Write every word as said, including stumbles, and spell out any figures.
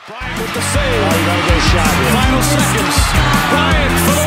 Bryant with the save. Oh, you gotta get a shot here. Final seconds. Bryant for the